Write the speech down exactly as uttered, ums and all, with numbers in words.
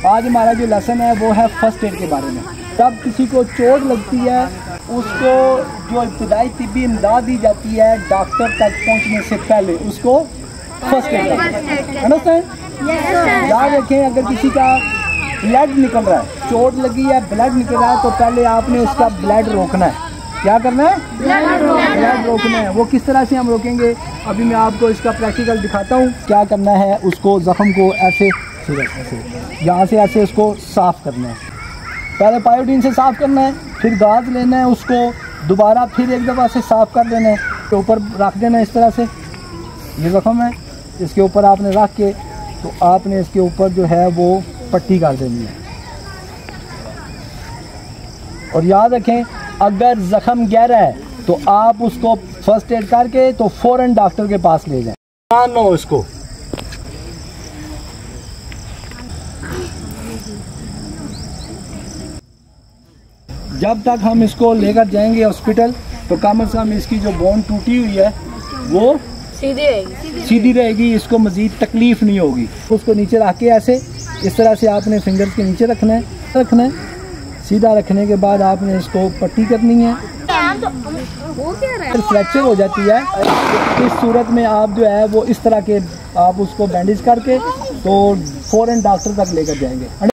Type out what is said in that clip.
आज हमारा जो लेसन है वो है फर्स्ट एड के बारे में। जब किसी को चोट लगती है उसको जो इब्तदाई तिब्बी इमदाद दी जाती है डॉक्टर तक पहुंचने से पहले उसको फर्स्ट एड है ना सर। याद रखें, अगर किसी का ब्लड निकल रहा है, चोट लगी है, ब्लड निकल रहा है, तो पहले आपने उसका ब्लड रोकना है। क्या करना है? ब्लड रोकना है। वो किस तरह से हम रोकेंगे अभी मैं आपको इसका प्रैक्टिकल दिखाता हूँ। क्या करना है, उसको जख्म को ऐसे ऐसे यहाँ से ऐसे उसको साफ करना है। पहले पायोडीन से साफ करना है, फिर गाज लेना है, उसको दोबारा फिर एक दफ़ा से साफ कर देना है, तो ऊपर रख देना है इस तरह से। ये जख्म है, इसके ऊपर आपने रख के तो आपने इसके ऊपर जो है वो पट्टी कर देनी है। और याद रखें, अगर जख्म गहरा है तो आप उसको फर्स्ट एड करके तो फौरन डॉक्टर के पास ले जाएं। मान लो इसको जब तक हम इसको लेकर जाएंगे हॉस्पिटल तो कम से कम इसकी जो बोन टूटी हुई है वो सीधी रहेगी सीधी रहेगी, इसको मजीद तकलीफ नहीं होगी। उसको नीचे रख के ऐसे इस तरह से आपने फिंगर्स के नीचे रखना है रखना है सीधा रखने के बाद आपने इसको पट्टी करनी है। फ्रैक्चर हो जाती है, इस सूरत में आप जो है वो इस तरह के आप उसको बैंडेज करके तो फौरन डॉक्टर तक लेकर जाएंगे।